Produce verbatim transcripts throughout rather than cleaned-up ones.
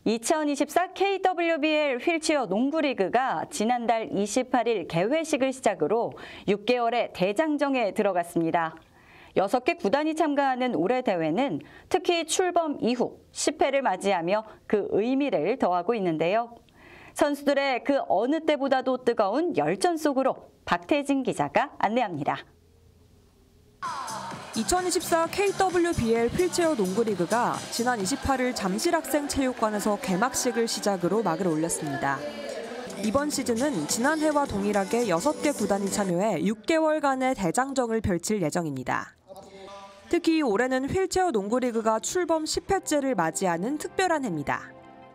이천이십사 케이더블유비엘 휠체어 농구리그가 지난달 이십팔일 개회식을 시작으로 육 개월의 대장정에 들어갔습니다. 여섯 개 구단이 참가하는 올해 대회는 특히 출범 이후 십 회를 맞이하며 그 의미를 더하고 있는데요. 선수들의 그 어느 때보다도 뜨거운 열전 속으로 박태진 기자가 안내합니다. 이천이십사 케이더블유비엘 휠체어 농구리그가 지난 이십팔일 잠실학생체육관에서 개막식을 시작으로 막을 올렸습니다. 이번 시즌은 지난해와 동일하게 여섯 개 구단이 참여해 육 개월간의 대장정을 펼칠 예정입니다. 특히 올해는 휠체어 농구리그가 출범 십 회째를 맞이하는 특별한 해입니다.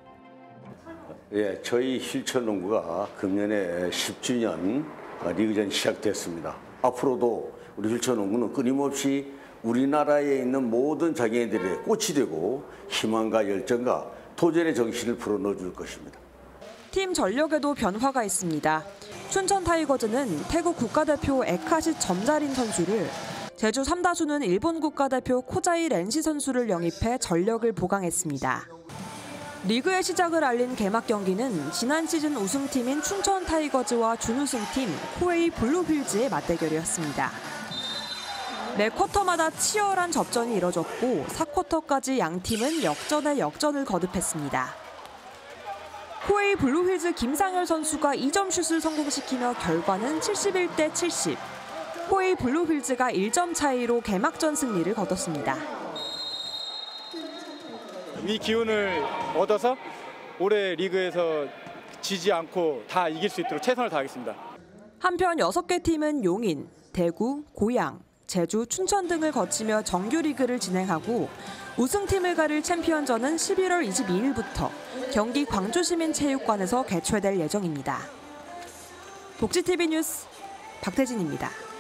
예, 저희 휠체어 농구가 금년에 십 주년 리그전이 시작됐습니다. 앞으로도 우리 휠체어 농구는 끊임없이 우리나라에 있는 모든 장애인들의 꽃이 되고 희망과 열정과 도전의 정신을 불어넣어 줄 것입니다. 팀 전력에도 변화가 있습니다. 춘천 타이거즈는 태국 국가대표 에카시 점자린 선수를, 제주 삼다수는 일본 국가대표 코자이 렌시 선수를 영입해 전력을 보강했습니다. 리그의 시작을 알린 개막 경기는 지난 시즌 우승팀인 춘천 타이거즈와 준우승팀 코웨이 블루휠즈의 맞대결이었습니다. 매 쿼터마다 치열한 접전이 이뤄졌고 사 쿼터까지 양 팀은 역전에 역전을 거듭했습니다. 코웨이 블루휠즈 김상열 선수가 이 점 슛을 성공시키며 결과는 칠십일 대 칠십. 코웨이 블루휠즈가 일 점 차이로 개막전 승리를 거뒀습니다. 이 기운을 얻어서 올해 리그에서 지지 않고 다 이길 수 있도록 최선을 다하겠습니다. 한편 여섯 개 팀은 용인, 대구, 고양, 제주, 춘천 등을 거치며 정규리그를 진행하고 우승팀을 가릴 챔피언전은 십일월 이십이일부터 경기 광주시민체육관에서 개최될 예정입니다. 복지티비 뉴스 박태진입니다.